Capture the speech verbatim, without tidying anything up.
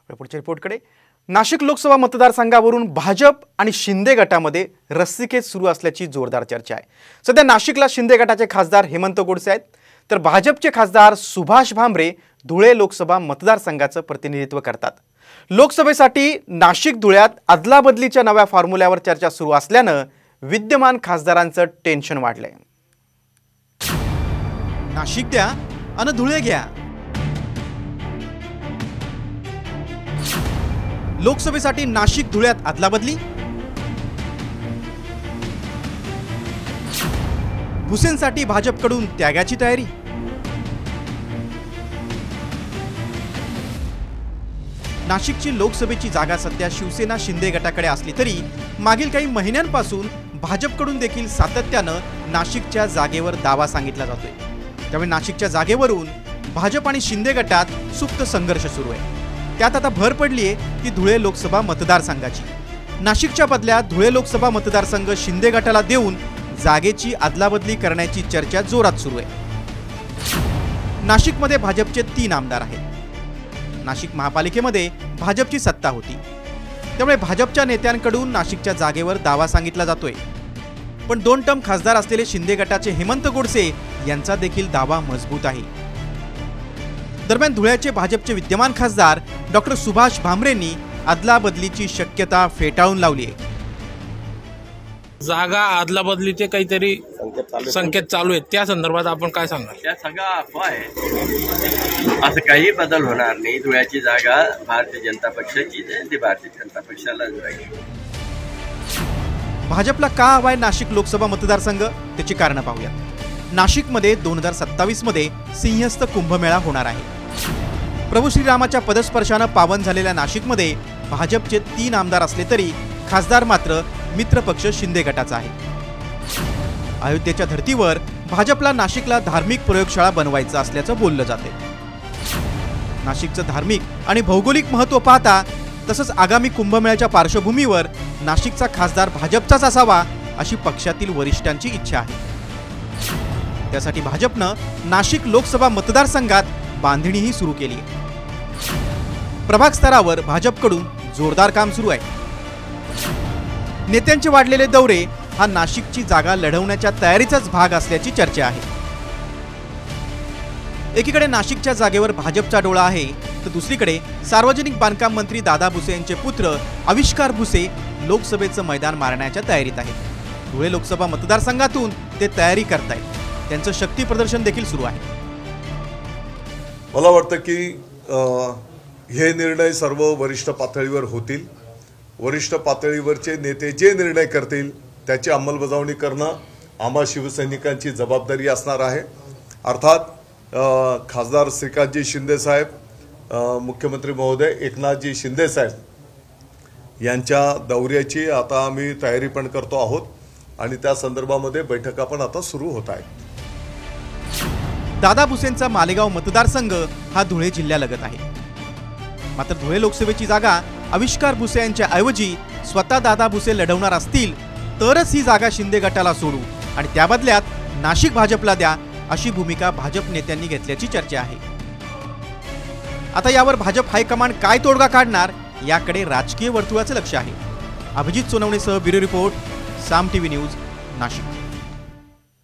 पुढच्या रिपोर्टकडे. नाशिक लोकसभा मतदारसंघावरून भाजप आणि शिंदे गटामध्ये रस्सीखेच सुरू असल्याची जोरदार चर्चा आहे. सध्या नाशिकला शिंदे गटाचे खासदार हेमंत गोडसे आहेत, तर भाजपचे खासदार सुभाष भामरे धुळे लोकसभा मतदारसंघाचं प्रतिनिधित्व करतात. लोकसभेसाठी नाशिक धुळ्यात अदलाबदलीच्या नव्या फॉर्म्युल्यावर चर्चा सुरू असल्यानं विद्यमान खासदारांचं टेन्शन वाढलंय. नाशिक द्या आणि धुळे घ्या. लोकसभेसाठी नाशिक धुळ्यात अदलाबदली. भुसेंसाठी भाजपकडून त्यागाची तयारी. नाशिकची लोकसभेची जागा सध्या शिवसेना शिंदे गटाकडे असली तरी मागील काही महिन्यांपासून भाजपकडून देखील सातत्यानं नाशिकच्या जागेवर दावा सांगितला जातोय. त्यामुळे नाशिकच्या जागेवरून भाजप आणि शिंदे गटात सुप्त संघर्ष सुरू आहे. त्यात आता भर पडली आहे की धुळे लोकसभा मतदारसंघाची. नाशिकच्या बदल्यात धुळे लोकसभा मतदारसंघ शिंदे गटाला देऊन जागेची अदलाबदली करण्याची चर्चा जोरात सुरू आहे. नाशिकमध्ये भाजपचे तीन आमदार आहेत. नाशिक महापालिकेमध्ये भाजपची सत्ता होती, त्यामुळे भाजपच्या नेत्यांकडून नाशिकच्या जागेवर दावा सांगितला जातोय. पण दोन टर्म खासदार असलेले शिंदे गटाचे हेमंत गोडसे यांचा देखील दावा मजबूत आहे. दरम्यान धुळ्याचे भाजपचे विद्यमान खासदार डॉक्टर सुभाष भामरेंनी अदलाबदलीची शक्यता फेटाळून लावली आहे. जागा अदलाबदलीचे काहीतरी संकेत चालू आहेत, त्या संदर्भात आपण काय सांगणार? त्या सगळं अफवा आहे. असं काही बदल होणार नाही. धुळ्याची जागा भारतीय जनता पक्षाची आहे, ती भारतीय जनता पक्षाला राहील. भाजपला का हवाय नाशिक लोकसभा मतदारसंघ, त्याची कारणं पाहूयात. नाशिकमध्ये दोन हजार सत्तावीस मध्ये सिंहस्थ कुंभमेळा होणार आहे. प्रभू श्रीरामाच्या पदस्पर्शानं पावन झालेल्या नाशिकमध्ये भाजपचे तीन आमदार असले तरी खासदार मात्र मित्रपक्ष शिंदे गटाचा आहे. अयोध्येच्या धर्तीवर भाजपला नाशिकला धार्मिक प्रयोगशाळा बनवायचं असल्याचं बोललं जाते. नाशिकचं धार्मिक आणि भौगोलिक महत्त्व पाहता तसंच आगामी कुंभमेळ्याच्या पार्श्वभूमीवर नाशिकचा खासदार भाजपचाच असावा अशी पक्षातील वरिष्ठांची इच्छा आहे. त्यासाठी भाजपनं नाशिक लोकसभा मतदारसंघात बांधणीही सुरू केली आहे. प्रभाग स्तरावर भाजपकडून जोरदार काम सुरू आहे. नेत्यांचे वाढलेले दौरे हा नाशिकची जागा लढवण्याच्या तयारीचाच भाग असल्याची चर्चा आहे. एकीकडे नाशिकच्या जागेवर भाजपचा डोळा आहे, तर दुसरीकडे सार्वजनिक बांधकाम मंत्री दादा भुसे यांचे पुत्र आविष्कार भुसे लोकसभेचं मैदान मारण्याच्या तयारीत आहेत. धुळे लोकसभा मतदारसंघातून ते तयारी करतायत. त्यांचं शक्ती प्रदर्शन देखील सुरू आहे. मला वाटतं की हे निर्णय सर्व वरिष्ठ पातळीवर होतील. वरिष्ठ पातळीवरचे नेते जे निर्णय करतील त्याची अंमलबजावणी करणं आम्हा शिवसैनिकांची जबाबदारी असणार आहे. अर्थात खासदार श्रीकांतजी शिंदे साहेब, मुख्यमंत्री महोदय एकनाथजी शिंदे साहेब यांच्या दौऱ्याची आता आम्ही तयारी पण करतो आहोत आणि त्या संदर्भामध्ये बैठका पण आता सुरू होत आहेत. दादा भुसेंचा मालेगाव मतदारसंघ हा धुळे जिल्ह्यालगत आहे. मात्र धुळे लोकसभेची जागा आविष्कार भुसे यांच्या ऐवजी स्वतः दादा भुसे लढवणार असतील तरच ही जागा शिंदे गटाला सोडू आणि त्या बदल्यात नाशिक भाजपला द्या अशी भूमिका भाजप नेत्यांनी घेतल्याची चर्चा आहे. आता यावर भाजप हायकमांड काय तोडगा काढणार याकडे राजकीय वर्तुळाचे लक्ष आहे. अभिजित सोनवणेसह bureau report, Saam TV news, Nashik.